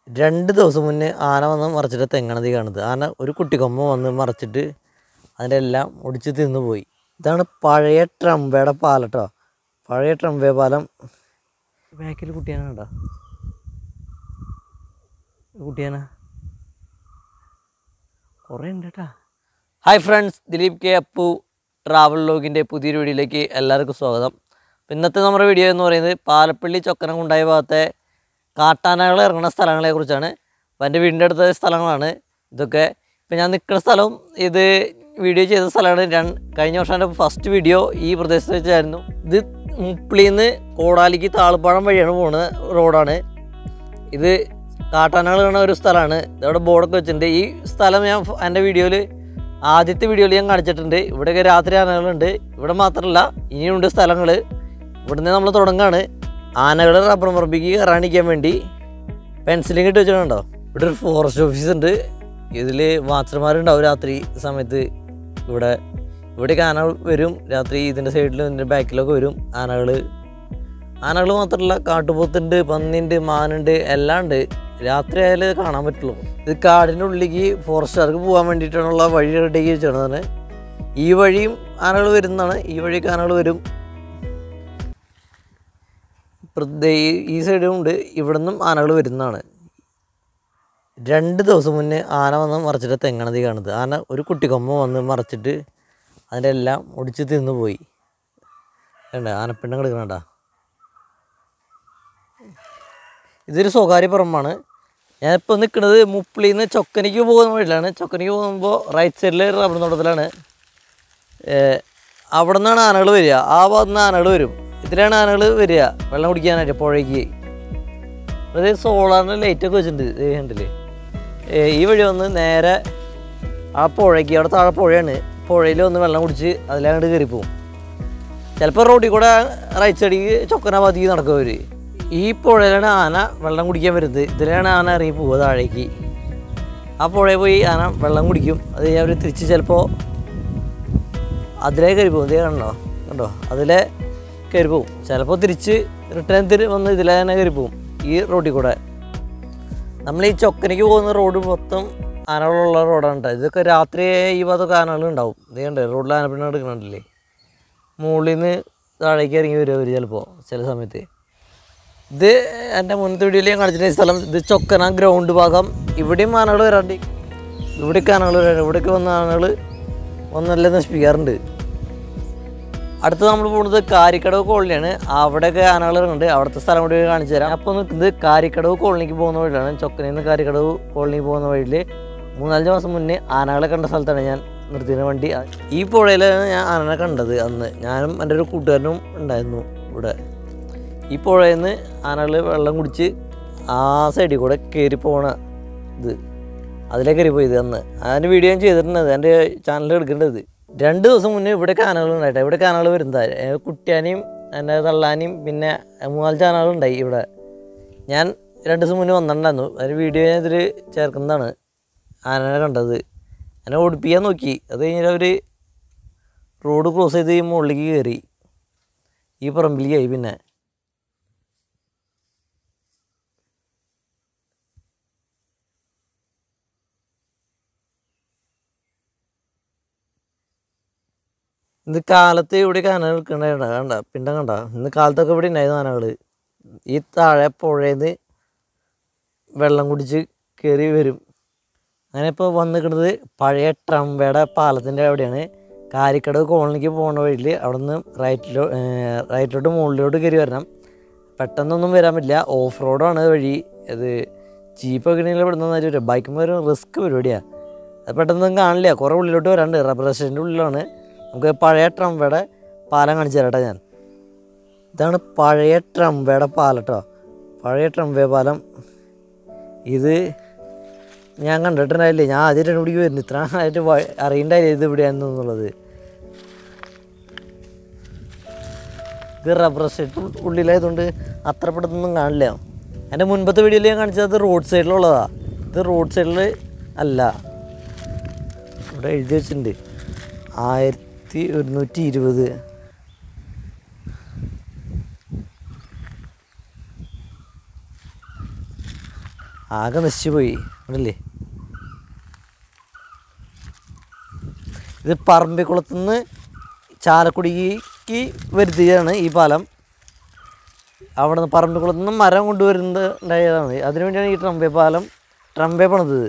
2 ദിവസം മുന്നേ ആന വന്ന് മറിച്ചിട്ട് തെങ്ങണതി കാണുന്നത്. ആന ഒരു കുട്ടിക്കൊമ്പ വന്ന് മറിച്ചിട്ട് അതിൻ്റെ എല്ലാം ഒടിച്ച് തിന്നു പോയി. ഇതാണ് പഴയ ട്രംവേയുടെ പാലം കേട്ടോ. പഴയ ട്രംവേ പാലം. ബാക്കിൽ കുട്ടിയാന കേട്ടോ, കുട്ടിയാന കുറേ ഉണ്ട് കേട്ടോ. Hi friends, Dileep K Appu travel വ്ലോഗിൻ്റെ പുതിയൊരു വീഡിയോയിലേക്ക് എല്ലാവർക്കും സ്വാഗതം. ഇന്നത്തെ നമ്മുടെ വീഡിയോ എന്ന് പറയുന്നത് പാലപ്പള്ളി ചൊക്കനം കുണ്ടായ ഭാഗത്തെ കാട്ടാനകൾ ഇറങ്ങുന്ന സ്ഥലങ്ങളെക്കുറിച്ചാണ്. അപ്പോൾ എൻ്റെ വീടിൻ്റെ അടുത്ത സ്ഥലങ്ങളാണ് ഇതൊക്കെ. ഇപ്പം ഞാൻ നിൽക്കുന്ന സ്ഥലവും ഇത് വീഡിയോ ചെയ്ത സ്ഥലമാണ്. കഴിഞ്ഞ വർഷം എൻ്റെ ഫസ്റ്റ് വീഡിയോ ഈ പ്രദേശത്ത് വെച്ചായിരുന്നു. ഇത് മുപ്ലിയിൽ നിന്ന് കോടാലിക്ക് താളിപ്പാടം വഴിയാണ് പോകുന്നത് റോഡാണ്. ഇത് കാട്ടാനകൾ കാണുന്ന ഒരു സ്ഥലമാണ്. ഇതവിടെ ബോർഡൊക്കെ വെച്ചിട്ടുണ്ട്. ഈ സ്ഥലം ഞാൻ എൻ്റെ വീഡിയോയിൽ ആദ്യത്തെ വീഡിയോയിൽ ഞാൻ കാണിച്ചിട്ടുണ്ട്. ഇവിടെയൊക്കെ രാത്രി ആനകളുണ്ട്. ഇവിടെ മാത്രമല്ല ഇനിയുണ്ട് സ്ഥലങ്ങൾ. ഇവിടുന്ന് നമ്മൾ തുടങ്ങുകയാണ്. ആനകൾ റബ്ബർ പറമ്പിക്ക് കയറാണിക്കാൻ വേണ്ടി പെൻസിലിങ് ഇട്ട് വെച്ചിട്ടുണ്ടോ. ഇവിടെ ഒരു ഫോറസ്റ്റ് ഓഫീസ് ഉണ്ട്. ഇതിൽ വാച്ചർമാരുണ്ടാവും രാത്രി സമയത്ത്. ഇവിടേക്ക് ആനകൾ വരും രാത്രി. ഇതിൻ്റെ സൈഡിലും ഇതിൻ്റെ ബാക്കിലൊക്കെ വരും ആനകൾ മാത്രമല്ല, കാട്ടുപോത്തുണ്ട്, പന്നിയുണ്ട്, മാനുണ്ട്, എല്ലാം ഉണ്ട്. രാത്രി ആയാലും കാണാൻ പറ്റുള്ളൂ. ഇത് കാടിൻ്റെ ഉള്ളിലേക്ക് ഫോറസ്റ്റുകാർക്ക് പോകാൻ വേണ്ടിയിട്ടുള്ള വഴി റെഡിയാക്കി വെച്ചിട്ടുള്ളതാണ്. ഈ വഴിയും ആനകൾ വരുന്നതാണ്. ഈ വഴിക്ക് ആനകൾ വരും. ഈ സൈഡും ഉണ്ട്. ഇവിടെ നിന്നും ആനകൾ വരുന്നതാണ്. 2 ദിവസം മുന്നേ ആന വന്ന് മറിച്ചിട്ട് തെങ്ങണതി കാണുന്നത്. ആന ഒരു കുട്ടിക്കൊമ്പ വന്ന് മറിച്ചിട്ട് അതിൻ്റെ എല്ലാം ഒടിച്ച് തിന്നു പോയി. വേണ്ട ആനപ്പിണ്ടം കിടക്കണ. ഇതൊരു സ്വകാര്യ പറമ്പാണ്. ഞാനിപ്പോൾ നിൽക്കുന്നത് മുപ്ലിയിൽ നിന്ന് ചൊക്കനിക്ക് പോകുന്ന വഴിയിലാണ്. ചൊക്കനിക്ക് പോകുമ്പോൾ റൈറ്റ് സൈഡിൽ റബ്ബർ തോട്ടത്തിലാണ്. അവിടെ നിന്നാണ് ആനകൾ വരിക. ആ ഭാഗത്തു നിന്ന് ആനകൾ വരും. ഇതിലാണ് ആനകൾ വരിക വെള്ളം കുടിക്കാനായിട്ട് പുഴയ്ക്ക്. അതായത് സോളാറിൻ്റെ ലൈറ്റൊക്കെ വെച്ചിട്ടുണ്ട് കണ്ടില്ലേ. ഈ വഴി വന്ന് നേരെ ആ പുഴയ്ക്ക്, അവിടെ താഴെ പുഴയാണ്, പുഴയിൽ വന്ന് വെള്ളം കുടിച്ച് അതിലങ്ങോട്ട് കയറിപ്പോവും. ചിലപ്പോൾ റോഡിൽ കൂടെ റൈറ്റ് സൈഡിക്ക് ചൊക്കനാഭാഗത്തേക്ക് നടക്കുക അവർ. ഈ പുഴയിലാണ് ആന വെള്ളം കുടിക്കാൻ വരുന്നത്. ഇതിലാണ് ആന ഇറങ്ങി പോവുക താഴേക്ക്. ആ പുഴയിൽ പോയി ആന വെള്ളം കുടിക്കും. അത് കഴിഞ്ഞാൽ അവർ തിരിച്ച് ചിലപ്പോൾ അതിലേ കയറി പോകും. ഇതേ കണ്ടോ അതിലെ കയറി പോവും. ചിലപ്പോൾ തിരിച്ച് റിട്ടേൺ വന്ന് ഇതിലെ തന്നെ കയറി പോവും. ഈ റോഡിൽ കൂടെ നമ്മൾ ഈ ചൊക്കനിക്ക് പോകുന്ന റോഡ് മൊത്തം ആനകളുള്ള റോഡാണ് കേട്ടോ. ഇതൊക്കെ രാത്രി ഈ ഭാഗത്തൊക്കെ ആനകളുണ്ടാവും. ഇത് കണ്ടേ റോഡിൽ ആനപ്പിണ്ണം എടുക്കണുണ്ടല്ലേ. മുകളിൽ നിന്ന് താഴേക്ക് ഇറങ്ങി വരും അവർ ചിലപ്പോൾ ചില സമയത്ത്. ഇത് എൻ്റെ മുന്നത്തെ വീഡിയോയിൽ ഞാൻ കാണിച്ചിട്ടുള്ള സ്ഥലം. ഇത് ചൊക്കന ഗ്രൗണ്ട് ഭാഗം. ഇവിടെയും ആനകൾ വരാണ്ട്, ഇവിടേക്ക് ആനകൾ വരാണ്ട്. ഇവിടേക്ക് വന്ന ആനകൾ ഒന്നല്ല നശിപ്പിക്കാറുണ്ട്. അടുത്ത് നമ്മൾ പോകുന്നത് കാരിക്കടവ് കോളനിയാണ്. അവിടെയൊക്കെ ആനകൾ ഇറങ്ങുന്നുണ്ട്. അവിടുത്തെ സ്ഥലം കൂടി കാണിച്ചു തരാം. അപ്പോൾ നിൽക്കുന്നത് കാരിക്കടവ് കോളനിക്ക് പോകുന്ന വഴിയിലാണ്. ചൊക്കനയിൽ നിന്ന് കാരിക്കടവ് കോളനിക്ക് പോകുന്ന വഴിയിൽ 3-4 മാസം മുന്നേ ആനകളെ കണ്ട സ്ഥലത്താണ് ഞാൻ നിർത്തിയ വണ്ടി. ഈ പുഴയിലാണ് ഞാൻ ആനനെ കണ്ടത് അന്ന്. ഞാനും എൻ്റെ ഒരു കൂട്ടുകാരനും ഉണ്ടായിരുന്നു ഇവിടെ. ഈ പുഴയിൽ നിന്ന് ആനകൾ വെള്ളം കുടിച്ച് ആ സൈഡിൽ കൂടെ കയറി പോകണ ഇത്, അതിലേ കയറി പോയത് അന്ന്. അതിൻ്റെ വീഡിയോ ഞാൻ ചെയ്തിട്ടുണ്ട്. എൻ്റെ ചാനലിൽ എടുക്കേണ്ടത്. 2 ദിവസം മുന്നേ ഇവിടേക്ക് ആനകൾ ഉണ്ടായിട്ട്. ഇവിടേക്ക് ആനകൾ വരുന്നത് കുട്ടിയാനയും എൻ്റെ തള്ളാനയും പിന്നെ 3-4 ആനകളുണ്ടായി ഇവിടെ. ഞാൻ 2 ദിവസം മുന്നേ വന്നിട്ടുണ്ടായിരുന്നു. അതിന് വീഡിയോ ഞാൻ ഇതിൽ ചേർക്കുന്നതാണ്. ആനനെ കണ്ടത് എന്നെ ഓടിപ്പിക്കാൻ നോക്കി. അത് കഴിഞ്ഞാൽ അവർ റോഡ് ക്രോസ് ചെയ്ത് ഈ മുകളിലേക്ക് കയറി ഈ പറമ്പിലേക്കായി. പിന്നെ ഇന്ന് കാലത്ത് ഇവിടേക്ക് ആന നിൽക്കണ്ട കണ്ട പിണ്ടം കണ്ട. ഇന്ന് കാലത്തൊക്കെ ഇവിടെ ഉണ്ടായിരുന്നു ആനകൾ. ഈ താഴെ പുഴയിൽ നിന്ന് വെള്ളം കുടിച്ച് കയറി വരും. അങ്ങനെ ഇപ്പോൾ വന്ന് നിൽക്കുന്നത് പഴയ ട്രംവേയുടെ പാലത്തിൻ്റെ അവിടെയാണ്. കാരിക്കടവ് കോളനിക്ക് പോകുന്ന വഴിയിൽ അവിടെ നിന്ന് റൈറ്റിലോട്ട് മുകളിലോട്ട് കയറി വരണം. പെട്ടെന്നൊന്നും വരാൻ പറ്റില്ല. ഓഫ് റോഡാണ് വഴി. അത് ജീപ്പൊക്കെ ഉണ്ടെങ്കിൽ ഇവിടെ നിന്ന് വരും. ബൈക്കുമ്പോൾ ഒരു റിസ്ക് പരിപാടിയാണ്. അത് പെട്ടെന്നൊന്നും കാണില്ല. കുറേ ഉള്ളിലോട്ട് വരാണ്ട്. റബ്ബർ എസ്റ്റേറ്റിൻ്റെ ഉള്ളിലാണ്. നമുക്ക് പഴയ ട്രംവേയുടെ പാലം കാണിച്ചു തരാം ഞാൻ. ഇതാണ് പഴയ ട്രംവേയുടെ പാലം കേട്ടോ. പഴയ ട്രംവേ പാലം. ഇത് ഞാൻ കണ്ടിട്ടുണ്ടായില്ലേ. ഞാൻ ആദ്യം 2 മണിക്ക് വരുന്നു. ഇത്ര ആയിട്ട് അറിയണ്ടായില്ലേ ഇത് ഇവിടെയാണെന്നുള്ളത്. ഇത് റബ്ബർ എസ്റ്റേറ്റ് ഉള്ളിലായതുകൊണ്ട് അത്ര പെട്ടെന്നൊന്നും കാണില്ല. എൻ്റെ മുൻപത്തെ വീഡിയോയിൽ ഞാൻ കാണിച്ചത് റോഡ് സൈഡിലുള്ളതാണ്. ഇത് റോഡ് സൈഡിൽ അല്ല. ഇവിടെ എഴുതി വെച്ചിട്ടുണ്ട് 1120. ആകെ നശിച്ചു പോയി അതല്ലേ. ഇത് പറമ്പിക്കുളത്തുനിന്ന് ചാലക്കുടിക്ക് വരുത്തിയതാണ് ഈ പാലം. അവിടെ നിന്ന് പറമ്പിക്കുളത്തുനിന്ന് മരം കൊണ്ടുവരുന്നത് ഉണ്ടായതാണ്. അതിനുവേണ്ടിയാണ് ഈ ട്രംവേ പണിതത്.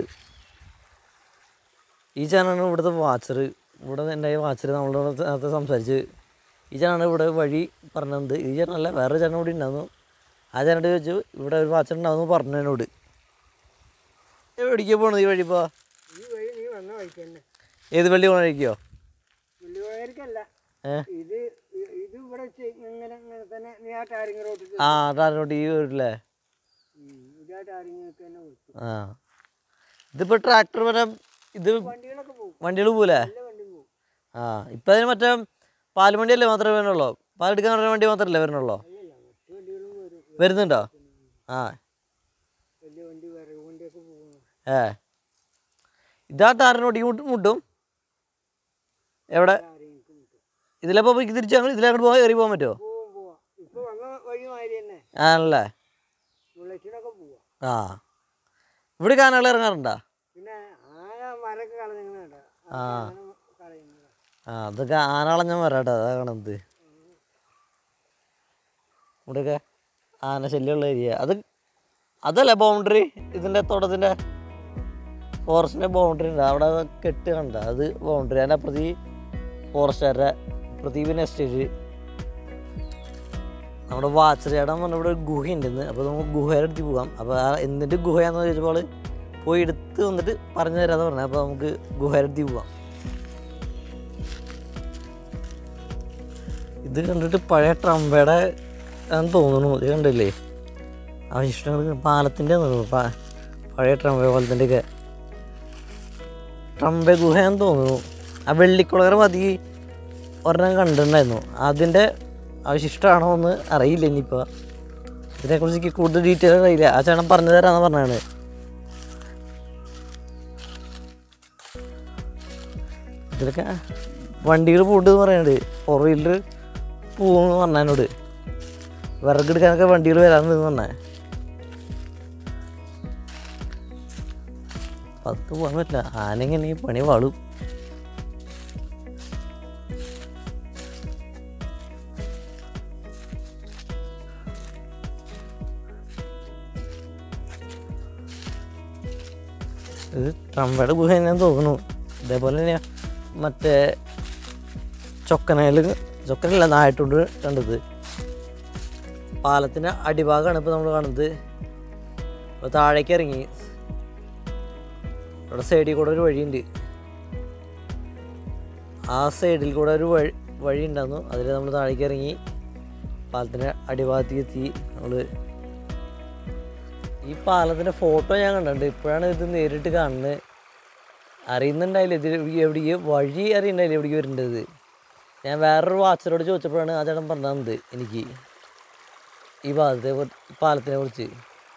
ഈ ചേട്ടനാണ് ഇവിടുത്തെ വാച്ചർ. ഇവിടെ ഉണ്ടായ വാച്ചർ നമ്മളോട് നേരത്തെ സംസാരിച്ച്. ഈ ചേട്ടനാണ് ഇവിടെ വഴി പറഞ്ഞത്. ഈ ചേട്ടനല്ല, വേറൊരു ചേട്ടൻ കൂടി ഉണ്ടായിരുന്നു. ആ ചേട്ടനോട് ചോദിച്ചു ഇവിടെ ഒരു വാച്ചർ ഉണ്ടാവുന്നു പറഞ്ഞു എന്നോട്. എവിടേക്കാണ് പോകണത് ഈ വഴി ഇപ്പോൾ? ഏത് വള്ളി പോകണ വഴിക്കോ? ആ ടാറിങ്ങോട്ട് ഈ വീട്ടിലെ. ആ ഇതിപ്പോൾ ട്രാക്ടർ വരെ ഇത് വണ്ടികൾ പോകൂലേ? ആ ഇപ്പം അതിന് മറ്റേ പാൽവണ്ടിയല്ലേ മാത്രമേ വരുന്നുള്ളൂ? പാലെടുക്കാൻ പറഞ്ഞ വണ്ടി മാത്രമല്ലേ വരുന്നുള്ളൂ? വരുന്നുണ്ടോ? ആ ഇതാ ടാറിനോട്ട് മുട്ടും. എവിടെ ഇതിലെപ്പോൾ തിരിച്ച് ഞങ്ങൾ ഇതിലങ്ങോട്ട് പോകാൻ കയറി പോകാൻ പറ്റുമോ? ആണല്ലേ. ആ ഇവിടെ ആനകൾ ഇറങ്ങാറുണ്ടോ? ആ ആ അതൊക്കെ ആനകളഞ്ഞ മരാട്ടോ. അതാ കാണുന്നത്. ഇവിടെയൊക്കെ ആന ശല്യമുള്ള ഏരിയ. അതല്ലേ ബൗണ്ടറി? ഇതിൻ്റെ തോട്ടത്തിൻ്റെ ഫോറസ്റ്റിൻ്റെ ബൗണ്ടറി ഉണ്ട്. അവിടെ കെട്ട് കണ്ട അത് ബൗണ്ടറി. അതിൻ്റെ അപ്പുറത്ത് ഫോറസ്റ്റുകാരുടെ പ്രദീപിൻ്റെ എസ്റ്റേറ്റ്. നമ്മുടെ വാച്ചറിയാടാൻ പറഞ്ഞ ഇവിടെ ഒരു ഗുഹയുണ്ടെന്ന്. അപ്പോൾ നമുക്ക് ഗുഹയുടെ അടുത്ത് പോകാം. അപ്പോൾ എന്തിൻ്റെ ഗുഹയാണെന്ന് ചോദിച്ചപ്പോൾ പോയി എടുത്ത് വന്നിട്ട് പറഞ്ഞു തരാമെന്ന് പറഞ്ഞത്. അപ്പോൾ നമുക്ക് ഗുഹയുടെ അടുത്ത് പോകാം. ഇത് കണ്ടിട്ട് പഴയ ട്രംവയുടെ ആണെന്ന് തോന്നുന്നു. ഇത് കണ്ടില്ലേ അവശിഷ്ടങ്ങൾ പാലത്തിൻ്റെ പഴയ ട്രംവേ പാലത്തിൻ്റെയൊക്കെ ട്രംവേ ഗുഹയാണെന്ന് തോന്നുന്നു. ആ വെള്ളിക്കുളകര മതി ഒരെണ്ണം കണ്ടിട്ടുണ്ടായിരുന്നു. അതിൻ്റെ അവശിഷ്ടമാണോ എന്ന് അറിയില്ല. ഇനിയിപ്പോൾ ഇതിനെക്കുറിച്ച് എനിക്ക് കൂടുതൽ ഡീറ്റെയിൽ അറിയില്ല. ആ ചേട്ടൻ പറഞ്ഞു തരാമെന്ന് പറഞ്ഞാണ്. ഇതിലൊക്കെ വണ്ടികൾ പോകണ്ടെന്ന് പറയുന്നുണ്ട്. 4 വീലർ പോകുമെന്ന് പറഞ്ഞതിനോട്. വിറകെടുക്കാനൊക്കെ വണ്ടികൾ വരാമെന്ന് പറഞ്ഞേ. പത്ത് പോകാൻ പറ്റില്ല. ആനങ്ങനെ പണി വാളും. ഇത് ട്രംവയുടെ ഗുഹ തന്നെയാന്ന് തോന്നുന്നു. ഇതേപോലെ തന്നെയാണ് മറ്റേ ചൊക്കനല്ല നായിട്ടുണ്ട് കണ്ടത്. പാലത്തിൻ്റെ അടിഭാഗമാണ് ഇപ്പോൾ നമ്മൾ കാണുന്നത്. അപ്പോൾ താഴേക്ക് ഇറങ്ങി ഇവിടെ സൈഡിൽ കൂടെ ഒരു വഴിയുണ്ട്. ആ സൈഡിൽ കൂടെ ഒരു വഴി ഉണ്ടായിരുന്നു. അതിൽ നമ്മൾ താഴേക്ക് ഇറങ്ങി പാലത്തിൻ്റെ അടിഭാഗത്തേക്ക് എത്തി. നമ്മൾ ഈ പാലത്തിൻ്റെ ഫോട്ടോ ഞാൻ കണ്ടിട്ടുണ്ട്. ഇപ്പോഴാണ് ഇത് നേരിട്ട് കാണുന്നത്. അറിയുന്നുണ്ടായില്ല ഇത് എവിടേക്ക് വഴി അറിയുന്നുണ്ടായില്ല എവിടേക്ക് വരേണ്ടത്. ഞാൻ വേറൊരു വാച്ചറോട് ചോദിച്ചപ്പോഴാണ് ആ ചേട്ടൻ പറഞ്ഞു തന്നത് എനിക്ക് ഈ പാലത്തിനെ കുറിച്ച്.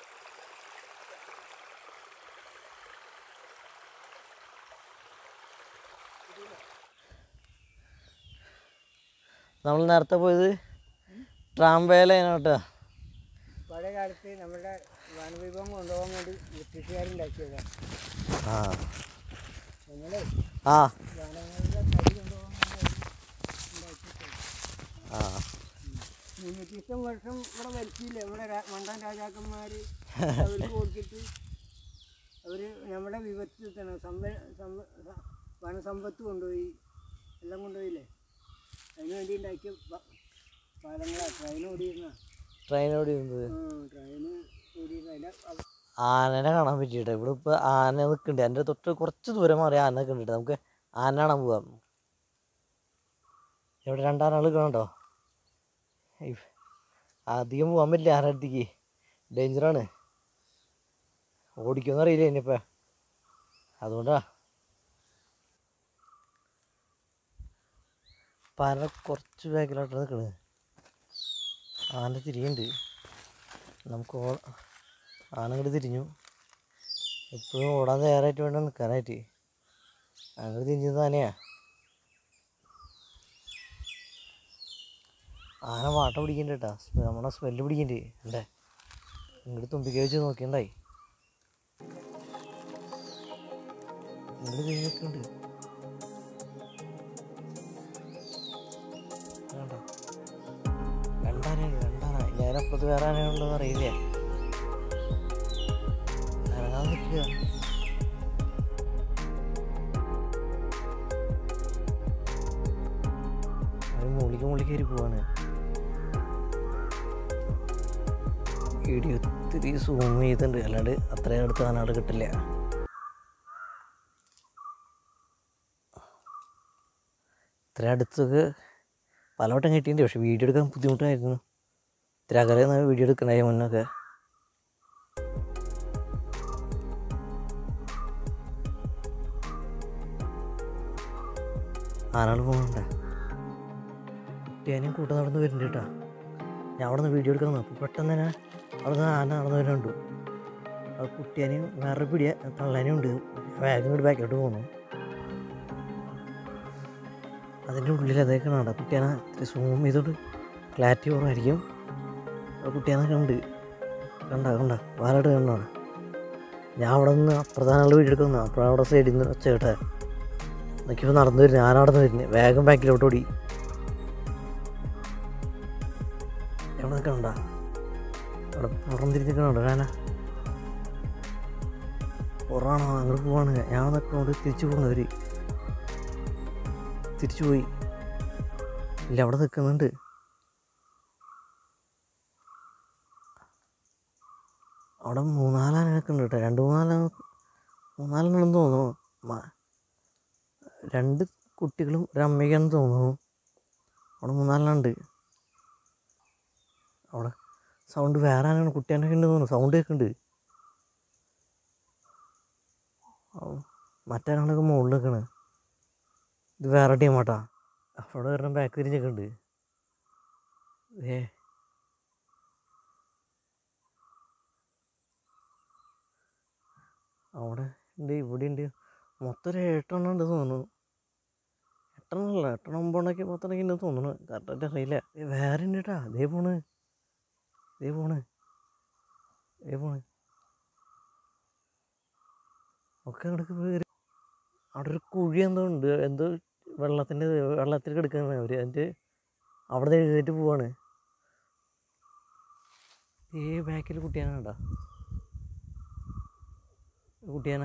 നമ്മൾ നേരത്തെ പോയത് ട്രാംവേ ലൈനാട്ടോ. പഴയ കാലത്ത് നമ്മുടെ വനവിഭവം കൊണ്ടുപോകാൻ വേണ്ടി ബ്രിട്ടീഷുകാരുണ്ടാക്കിയതാണ്. ആ നമ്മളെ ആ വനങ്ങളുടെ കരി കൊണ്ടുപോകാൻ ആ 300 വർഷം ഇവിടെ ഭരിച്ചില്ലേ നമ്മുടെ മണ്ടൻ രാജാക്കന്മാർ. അവർക്ക് കൊടുത്തിട്ട് അവർ നമ്മുടെ വിപത്തിലാണ് വനസമ്പത്ത് കൊണ്ടുപോയി, എല്ലാം കൊണ്ടുപോയില്ലേ. അതിന് വേണ്ടി ഉണ്ടാക്കിയ പാലങ്ങളാണ്. ട്രെയിൻ ഓടിയിരുന്ന ട്രെയിൻ ഓടിയിരുന്ന ആനനെ കാണാൻ പറ്റിയിട്ട്. ഇവിടെ ഇപ്പോൾ ആന നിൽക്കുന്നുണ്ട്. എൻ്റെ തൊട്ട് കുറച്ച് ദൂരം മാറി ആന നിൽക്കുന്നുണ്ട്. നമുക്ക് ആന കാണാൻ പോവാം. ഇവിടെ 2 ആനകൾ കാണണ്ടോ? അധികം പോകാൻ പറ്റില്ല ആന അടുത്തേക്ക്. ഡേഞ്ചറാണ്. ഓടിക്കുമെന്ന് അറിയില്ല ഇനിയിപ്പോൾ. അതുകൊണ്ടാ പാന കുറച്ച് ബാക്കിലോട്ടാണ് നിൽക്കുന്നത്. ആന തിരിയുന്നുണ്ട്. നമുക്ക് ആന അങ്ങോട്ട് തിരിഞ്ഞു. എപ്പോഴും ഓടാൻ തയ്യാറായിട്ട് വേണം നിൽക്കാനായിട്ട്. അങ്ങോട്ട് തിരിഞ്ഞത് ആനയാ. ആന വാട്ട പിടിക്കുന്നുണ്ട് കേട്ടോ. നമ്മളെ സ്മെല്ല് പിടിക്കുന്നുണ്ട്. അല്ലേ ഇങ്ങോട്ട് തുമ്പിക്ക വെച്ച് നോക്കിണ്ടായി. ഇവിടെ തേങ്ങയൊക്കെ ഉണ്ട്. രണ്ടാന ഞാനപ്പുറത്ത് വേറെ ആനയുണ്ടോ എന്ന് അറിയില്ലേ. അനങ്ങാൻ നിൽക്കുക. അത് മുകളിൽ കയറി പോവാണ്. വീഡിയോ ഒത്തിരി സൂം ചെയ്തിട്ടുണ്ട്, അല്ലാണ്ട് അത്രയും അടുത്ത് ആനകൾ കിട്ടില്ല. ഇത്ര അടുത്തൊക്കെ പലവട്ടം കിട്ടിയിട്ടുണ്ട്, പക്ഷെ വീഡിയോ എടുക്കാൻ ബുദ്ധിമുട്ടായിരുന്നു. ഇത്ര അകലെ വീഡിയോ എടുക്കണായി മുന്നൊക്കെ. ആനകൾ പോകണ്ട. കുട്ടിയാനും കൂട്ടം നടന്ന് വരുന്നുണ്ട് കേട്ടോ. ഞാൻ അവിടെ നിന്ന് വീഡിയോ എടുക്കാൻ നോക്കും, പെട്ടെന്ന് തന്നെ അവിടെ നിന്ന് ആന നടന്നു വരുന്നുണ്ട്. അത് കുട്ടിയാനും വേറെ പിടിയ തള്ളാനും ഉണ്ട്. വേഗം കൂടി ബാക്കിലോട്ട് പോകുന്നു. അതിൻ്റെ ഉള്ളിൽ അതൊക്കെ കാണാം. കുട്ടിയാന ഇത്തിരി സൂം ചെയ്തോണ്ട് ക്ലാരിറ്റി കുറവായിരിക്കും. കുട്ടിയാനൊക്കെ ഉണ്ട്. കണ്ട വാലായിട്ട് കണ്ടാണ്. ഞാൻ അവിടെ നിന്ന് അപ്രധാനമുള്ള വീഡിയോ എടുക്കുന്നു. അപ്പോഴവിടെ സൈഡിൽ നിന്ന് ഒച്ച കേട്ടെ നോക്കിയപ്പോൾ നടന്നു വരുന്നത്. ആന നടന്നു വരുന്നത്. വേഗം ബാക്കിലോട്ട് ഓടി. എവിടെ നിൽക്കണ്ട, അവിടെ പുറം തിരിഞ്ഞിരിക്കണുണ്ടോ ആന? പുറമാണോ? അങ്ങോട്ട് പോവാണ്. ഞാൻ നിൽക്കണോണ്ട് തിരിച്ചു പോകുന്നവർ തിരിച്ചു പോയി. ഇല്ല, അവിടെ നിൽക്കുന്നുണ്ട്. അവിടെ 3-4 ആനയൊക്കെ ഉണ്ട് കേട്ടോ. 2-3 തോന്നുന്നു. 2 കുട്ടികളും ഒരു അമ്മയ്ക്കാണെന്ന് തോന്നുന്നു. അവിടെ 3-4 ഉണ്ട്. അവിടെ സൗണ്ട് വേറെ ആനയാണ്. കുട്ടിയാനൊക്കെ ഉണ്ടെന്ന് തോന്നുന്നു. സൗണ്ട് കേൾക്കുന്നുണ്ട്. മറ്റാനകളൊക്കെ മുകളിൽ നിൽക്കണ്. ഇത് വേറെ ടീമാട്ടാ. അവിടെ വരണം ബാക്ക് തിരിഞ്ഞൊക്കെ ഉണ്ട്. അവിടെ ഉണ്ട്, ഇവിടെ ഉണ്ട്. മൊത്തം ഒരു 8 എണ്ണം ഉണ്ട് തോന്നുന്നു. 8 എണ്ണമല്ല, 8 9 10 ഉണ്ട് തോന്നുന്നു. കറക്റ്റായിട്ട് അറിയില്ല. വേറെ ഉണ്ട് കേട്ടാ. ദേ പോണ്. ഒക്കെ ഇടയ്ക്ക് കയറി. അവിടെ ഒരു കുഴി എന്തോ ഉണ്ട്. എന്തോ വെള്ളത്തിൽ കിടക്കുന്ന അവർ. എന്നിട്ട് അവിടെ എഴുന്നേറ്റ് പോവാണ്. ബാക്കിൽ കുട്ടിയാന കണ്ട. കുട്ടിയാന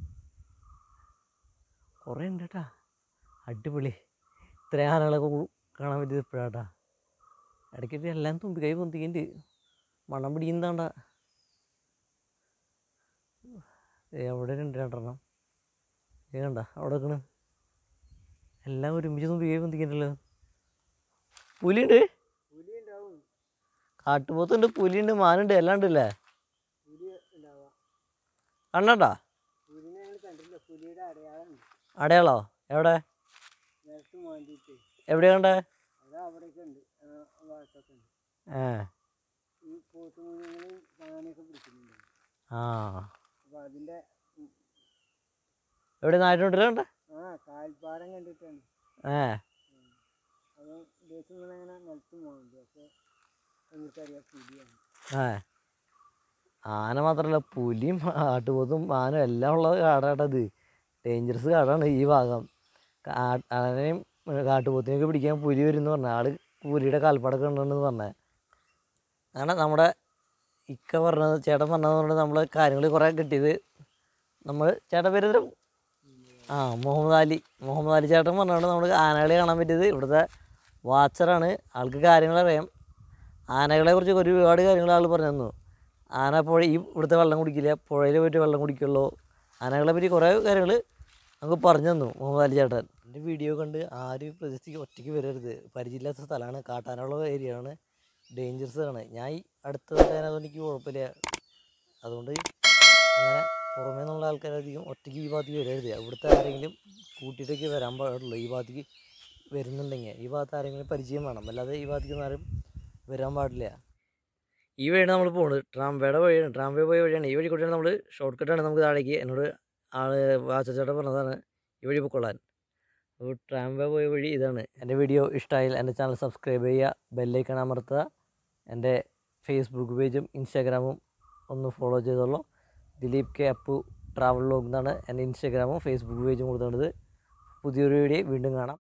കുറേ ഉണ്ട് കേട്ടാ. അടിപൊളി. ഇത്രയും ആനകളൊക്കെ കാണാൻ പറ്റിയത് ഇപ്പോഴാട്ടാ. ഇടയ്ക്കിട്ട് എല്ലാം തുമ്പിക്കൈ പൊന്തിക്കുന്നുണ്ട്. മണം പിടിക്കുന്നതാണ്ട. അവിടെ 2-2 കണ്ട അവിടെ നിൽക്കണ്. എല്ലാം ഒരുമിച്ച് തുമ്പിക്കൈ പൊന്തിക്കുന്നുണ്ടല്ലോ. പുലിയുണ്ട്, കാട്ടുപോത്തുണ്ട്, പുലിയുണ്ട്, മാനുണ്ട്, എല്ലാം ഉണ്ടല്ലേ. കണ്ണണ്ടാ? അടയാളോ? എവിടെ എവിടെയാ കണ്ടേ? എവിടെ നാട്ടിലുണ്ടല്ലോ കണ്ടേ? ആന മാത്രമല്ല, പുലിയും ആട്ടുപോത്തും മാനും എല്ലാം ഉള്ളത് കാടാട്ടത്. ഡേഞ്ചറസ് കാടാണ് ഈ ഭാഗം. ആനയും കാട്ടുപോത്തിനെയൊക്കെ പിടിക്കാൻ പുലി വരും എന്ന് പറഞ്ഞ ആള്. പുലിയുടെ കാൽപ്പാടൊക്കെ ഉണ്ടെന്ന് പറഞ്ഞത്. അങ്ങനെ നമ്മുടെ ചേട്ടൻ പറഞ്ഞത് നമ്മൾ കാര്യങ്ങൾ കുറേ കിട്ടിയത്. നമ്മൾ ചേട്ടൻ പേര് മുഹമ്മദ് അലി ചേട്ടൻ പറഞ്ഞുകൊണ്ട് നമ്മൾ ആനകളെ കാണാൻ പറ്റിയത്. ഇവിടുത്തെ വാച്ചറാണ്. ആൾക്ക് കാര്യങ്ങളറിയാം. ആനകളെ കുറിച്ച് ഒരുപാട് കാര്യങ്ങൾ ആൾ പറഞ്ഞു തന്നു. ആന ഇവിടുത്തെ വെള്ളം കുടിക്കില്ല, പുഴയിൽ പോയിട്ട് വെള്ളം കുടിക്കുള്ളൂ. ആനകളെ പറ്റി കുറേ കാര്യങ്ങൾ നമുക്ക് പറഞ്ഞു തന്നു മുഹമ്മദ് അലി ചേട്ടൻ. എൻ്റെ വീഡിയോ കണ്ട് ആരും പ്രദേശത്തേക്ക് ഒറ്റയ്ക്ക് വരരുത്. പരിചയമില്ലാത്ത സ്ഥലമാണ്, കാട്ടാനുള്ള ഏരിയ ആണ്, ഡേഞ്ചറസ് ആണ്. ഞാൻ ഈ അടുത്തതായതുകൊണ്ട് എനിക്ക് കുഴപ്പമില്ല. അതുകൊണ്ട് അങ്ങനെ പുറമേ നിന്നുള്ള ആൾക്കാരധികം ഒറ്റയ്ക്ക് ഈ ഭാഗത്തേക്ക് വരരുത്. ഇവിടുത്തെ ആരെങ്കിലും കൂട്ടിയിട്ടൊക്കെ വരാൻ പാടുള്ളൂ. ഈ ഭാഗത്തേക്ക് വരുന്നുണ്ടെങ്കിൽ ഈ ഭാഗത്ത് ആരെങ്കിലും പരിചയം വേണം, അല്ലാതെ ഈ ഭാഗത്തേക്ക് ആരും വരാൻ പാടില്ല. ഈ വഴിയാണ് നമ്മൾ പോകുന്നത്. ട്രാംവേയുടെ വഴിയാണ്, ട്രാംവേ പോയ വഴിയാണ്. ഈ വഴി കൂടിയാണ് നമ്മൾ ഷോർട്ട് കട്ടാണ് നമുക്ക് താഴേക്ക്. എന്നോട് വാച്ചച്ചേട്ടൻ പറഞ്ഞതാണ് ഈ വഴി പൊക്കൊള്ളാൻ. അപ്പോൾ ട്രാംവേ പോയ വഴി ഇതാണ്. എൻ്റെ വീഡിയോ ഇഷ്ടമായാൽ എൻ്റെ ചാനൽ സബ്സ്ക്രൈബ് ചെയ്യുക, ബെല്ലൈക്കൺ അമർത്തുക. എൻ്റെ ഫേസ്ബുക്ക് പേജും ഇൻസ്റ്റാഗ്രാമും ഒന്ന് ഫോളോ ചെയ്തോളൂ. ദിലീപ് APPU ട്രാവൽ വ്ലോഗ് എന്നാണ് എൻ്റെ ഇൻസ്റ്റാഗ്രാമും ഫേസ്ബുക്ക് പേജും കൊടുത്തിട്ടുള്ളത്. പുതിയൊരു വീഡിയോ വീണ്ടും കാണാം.